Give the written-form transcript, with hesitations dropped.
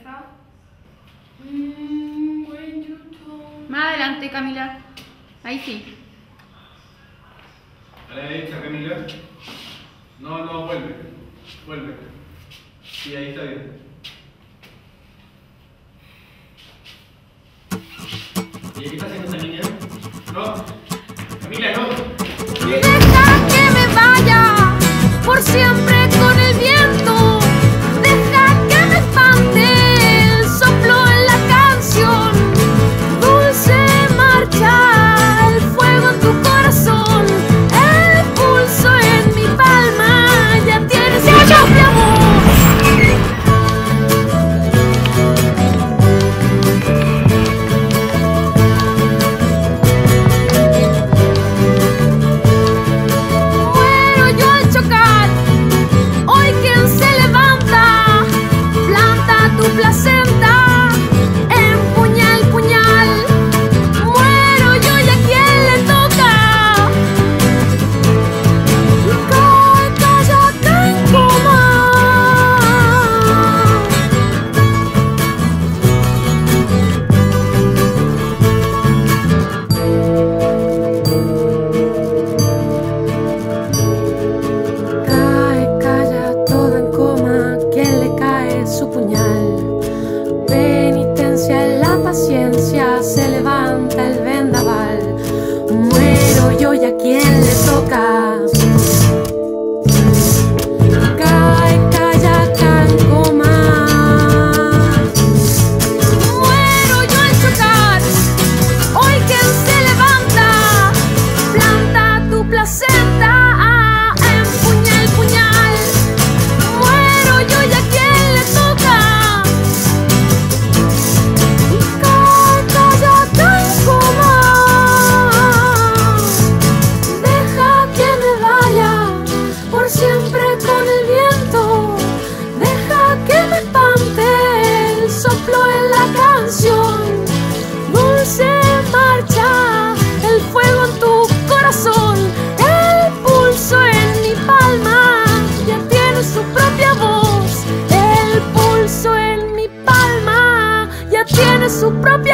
Deja. Más adelante, Camila. Ahí sí. A la derecha, Camila. No, vuelve. Vuelve. Sí, ahí está bien. ¿Y qué está haciendo esa niña? No. Camila, no. Deja que me vaya por siempre con el viento. Deja que me espante el soplo en la canción. Dulce marcha, el fuego en tu corazón, el pulso en mi palma, ya tienes su propia voz. Muero yo al chocar, hoy quien se levanta, planta tu placenta, empuña el puñal. Muero yo y a quien le toca, cae, calla, cae en coma. Cae, calla, todo en coma, quien le cae su puñal. Penitencia en la paciencia, se levanta el vendaval. Muero yo y a quien le toca. Cae, calla, cae en coma. Muero yo al chocar, hoy quien se levanta, planta tu placenta, empuña el puñal. Muero yo y a quien le toca. Cae, calla, cae en coma. Deja que me vaya por siempre con el viento. Deja que me espante el soplo en la canción. Dulce marcha, el fuego en tu corazón, el pulso en mi palma, ya tiene su propia voz. El pulso en mi palma, ya tiene su propia